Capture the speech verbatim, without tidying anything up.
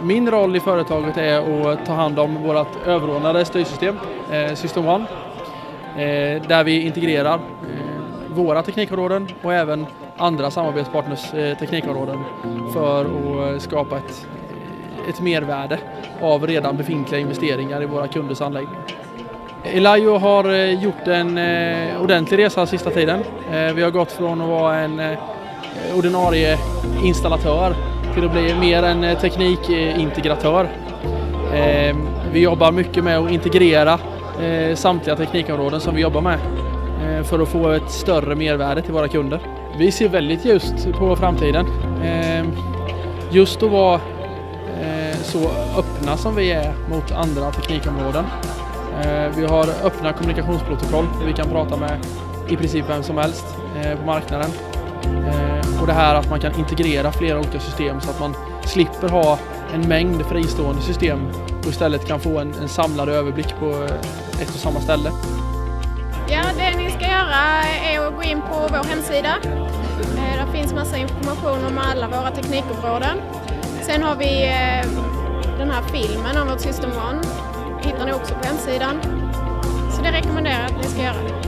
Min roll i företaget är att ta hand om vårt överordnade styrsystem, eh, System One, eh, där vi integrerar eh, våra teknikområden och även andra samarbetspartners eh, teknikområden för att skapa ett, ett mervärde av redan befintliga investeringar i våra kunders anläggningar. Elayo har eh, gjort en eh, ordentlig resa sista tiden. Eh, vi har gått från att vara en eh, ordinarie installatör till att bli mer en teknikintegratör. Eh, vi jobbar mycket med att integrera eh, samtliga teknikområden som vi jobbar med eh, för att få ett större mervärde till våra kunder. Vi ser väldigt ljust på framtiden. Eh, just att vara eh, så öppna som vi är mot andra teknikområden. Eh, vi har öppna kommunikationsprotokoll där vi kan prata med i princip vem som helst eh, på marknaden. Eh, och det här att man kan integrera flera olika system så att man slipper ha en mängd fristående system och istället kan få en, en samlad överblick på ett och samma ställe. Ja, det ni ska göra är att gå in på vår hemsida. Eh, där finns massa information om alla våra teknikområden. Sen har vi eh, den här filmen om vårt System One. Hittar ni också på hemsidan. Så det rekommenderar jag att ni ska göra.